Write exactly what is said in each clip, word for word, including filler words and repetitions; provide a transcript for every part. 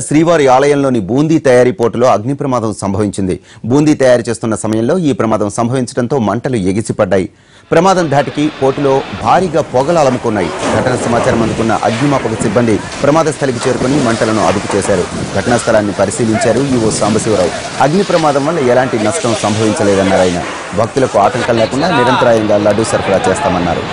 శ్రీవారి ఆలయంలోని బూందీ తయారీ పోటులో అగ్ని ప్రమాదం సంభవించింది. బూందీ తయారు చేస్తున్న సమయంలో ఈ ప్రమాదం సంభవించడంతో మంటలు ఎగిసిపడ్డాయి. ప్రమాదం ధాటికి పోటులో భారీగా పొగలు అలముకున్నాయి. ఘటన సమాచారం అందుకున్న అగ్నిమాపక సిబ్బంది ప్రమాద స్థలికి చేరుకుని మంటలను అదుపు చేశారు. ఘటనా స్థలాన్ని పరిశీలించారు ఈవో సాంబశివరావు. అగ్ని ప్రమాదం వల్ల ఎలాంటి నష్టం సంభవించలేదన్నారు ఆయన. భక్తులకు ఆటంకం లేకుండా నిరంతరాయంగా లడ్డూ సరఫరా చేస్తామన్నారు.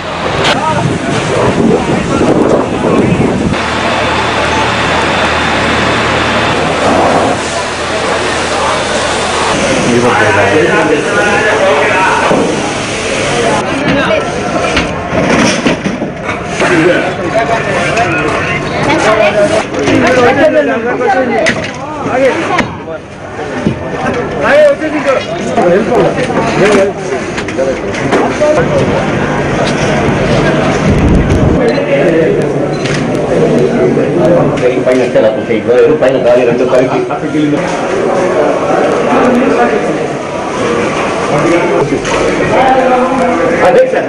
పైన పైన గాలి రెండు కలిపి అదే సార్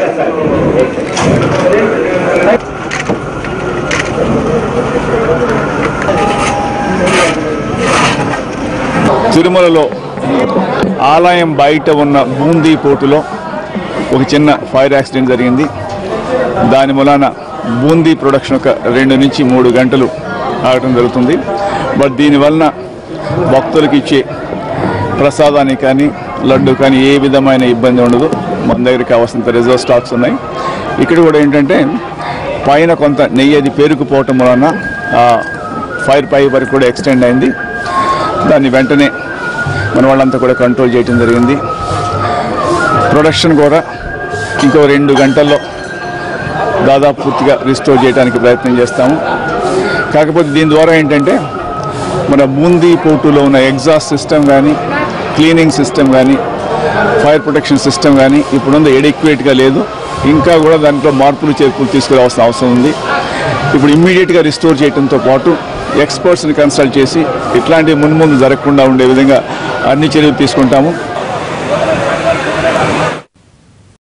తిరుమలలో ఆలయం బయట ఉన్న బూందీ పోటులో ఒక చిన్న ఫైర్ యాక్సిడెంట్ జరిగింది. దాని మూలాన బూందీ ప్రొడక్షన్ ఒక రెండు నుంచి మూడు గంటలు ఆగటం జరుగుతుంది. బట్ దీనివలన భక్తులకు ఇచ్చే ప్రసాదానికి కానీ లడ్డు కానీ ఏ విధమైన ఇబ్బంది ఉండదు. మన దగ్గర కావాల్సినంత రిజర్వ్ స్టాక్స్ ఉన్నాయి. ఇక్కడ కూడా ఏంటంటే పైన కొంత నెయ్యి అది పేరుకుపోవటం వలన ఫైర్ పై వరకు కూడా ఎక్స్టెండ్ అయింది. దాన్ని వెంటనే మన వాళ్ళంతా కూడా కంట్రోల్ చేయడం జరిగింది. ప్రొడక్షన్ కూడా ఇంకో రెండు గంటల్లో దాదాపు పూర్తిగా రిస్టోర్ చేయడానికి ప్రయత్నం చేస్తాము. కాకపోతే దీని ద్వారా ఏంటంటే మన బూందీ పోటులో ఉన్న ఎగ్జాస్ట్ సిస్టమ్ కానీ క్లీనింగ్ సిస్టమ్ కానీ ఫైర్ ప్రొటెక్షన్ సిస్టమ్ కానీ ఇప్పుడుంది ఎడిక్వేట్గా లేదు. ఇంకా కూడా దాంట్లో మార్పులు చేర్పులు తీసుకురావాల్సిన అవసరం ఉంది. ఇప్పుడు ఇమ్మీడియట్గా రిస్టోర్ చేయడంతో పాటు ఎక్స్పర్ట్స్ని కన్సల్ట్ చేసి ఇట్లాంటి మున్ముందు జరగకుండా ఉండే విధంగా అన్ని చర్యలు తీసుకుంటాము.